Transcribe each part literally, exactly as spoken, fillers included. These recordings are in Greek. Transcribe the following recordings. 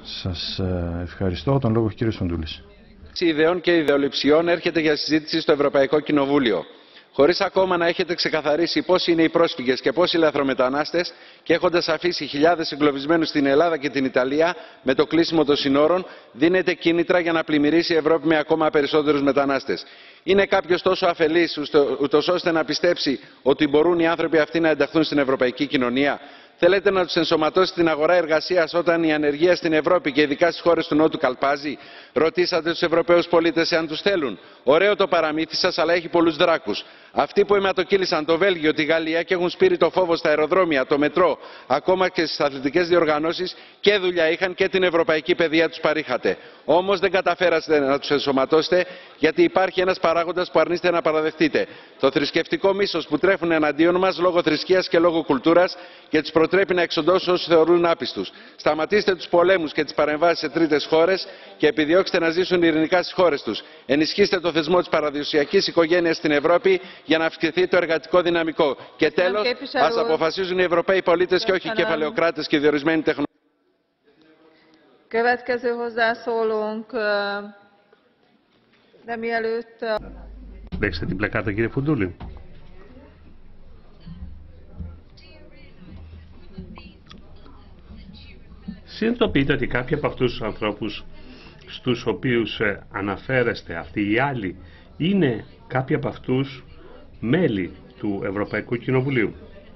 Σας ευχαριστώ. Τον λόγο έχει ο κύριος Φουντούλης. Ιδεών και ιδεολειψιών έρχεται για συζήτηση στο Ευρωπαϊκό Κοινοβούλιο. Χωρίς ακόμα να έχετε ξεκαθαρίσει πώς είναι οι πρόσφυγες και πώς οι λαθρομετανάστες και έχοντας αφήσει χιλιάδες εγκλωβισμένους στην Ελλάδα και την Ιταλία με το κλείσιμο των συνόρων, δίνετε κίνητρα για να πλημμυρίσει η Ευρώπη με ακόμα περισσότερους μετανάστες. Είναι κάποιος τόσο αφελής ούτως ώστε να πιστέψει ότι μπορούν οι άνθρωποι αυτοί να ενταχθούν στην ευρωπαϊκή κοινωνία? Θέλετε να τους ενσωματώσετε στην αγορά εργασίας όταν η ανεργία στην Ευρώπη και ειδικά στις χώρες του Νότου καλπάζει? Ρωτήσατε τους Ευρωπαίους πολίτες εάν τους θέλουν? Ωραίο το παραμύθι σας, αλλά έχει πολλούς δράκους. Αυτοί που αιματοκύλησαν το Βέλγιο, τη Γαλλία και έχουν σπείρει το φόβο στα αεροδρόμια, το μετρό, ακόμα και στις αθλητικές διοργανώσεις, και δουλειά είχαν και την ευρωπαϊκή παιδεία τους παρήχατε. Όμως δεν καταφέρατε να τους ενσωματώσετε, γιατί υπάρχει ένας παράγοντας που αρνείστε να παραδεχτείτε. Το θρησκευτικό μίσος που τρέφουν εναντίον μας λόγω θρησκείας και λόγω κουλτούρας και τους προτρέπει να εξοντώσουν όσους θεωρούν άπιστους. Σταματήστε τους πολέμους και τις παρεμβάσεις σε τρίτες χώρες και επιδιώξτε να ζήσουν ειρηνικά στις χώρες τους. Ενισχύστε το θεσμό της παραδοσιακής οικογένειας στην Ευρώπη για να αυξηθεί το εργατικό δυναμικό. Και τέλος, ας αποφασίζουν οι Ευρωπαίοι πολίτες και όχι οι κεφαλαιοκράτες και οι διορισμένοι τεχνοκράτες. Δέξτε την πλακάτα, κύριε Φουντούλη. Συνειδητοποιείτε ότι κάποιοι από αυτούς τους ανθρώπους στους οποίους αναφέρεστε, αυτοί οι άλλοι, είναι κάποιοι από αυτούς μέλη του Ευρωπαϊκού Κοινοβουλίου.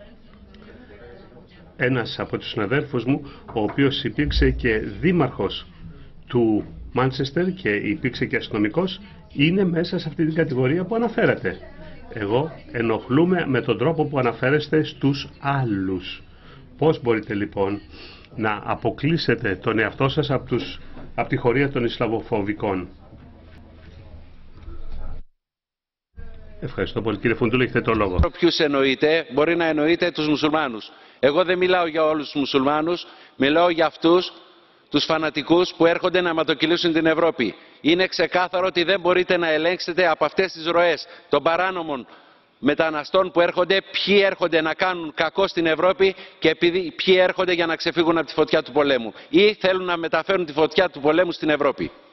Ένας από τους συναδέλφους μου, ο οποίος υπήρξε και δήμαρχος του Μάντσεστερ και υπήρξε και αστυνομικός, είναι μέσα σε αυτή την κατηγορία που αναφέρατε. Εγώ ενοχλούμαι με τον τρόπο που αναφέρεστε στους άλλους. Πώς μπορείτε λοιπόν να αποκλείσετε τον εαυτό σας από, τους, από τη χωρία των Ισλαμοφοβικών? Ευχαριστώ πολύ, κύριε Φουντούλη, έχετε το λόγο. Ποιους εννοείτε? Μπορεί να εννοείτε τους μουσουλμάνους. Εγώ δεν μιλάω για όλους τους μουσουλμάνους, μιλάω για αυτούς τους φανατικούς που έρχονται να αιματοκυλήσουν την Ευρώπη. Είναι ξεκάθαρο ότι δεν μπορείτε να ελέγξετε από αυτές τις ροές των παράνομων μεταναστών που έρχονται, ποιοι έρχονται να κάνουν κακό στην Ευρώπη και επειδή, ποιοι έρχονται για να ξεφύγουν από τη φωτιά του πολέμου ή θέλουν να μεταφέρουν τη φωτιά του πολέμου στην Ευρώπη.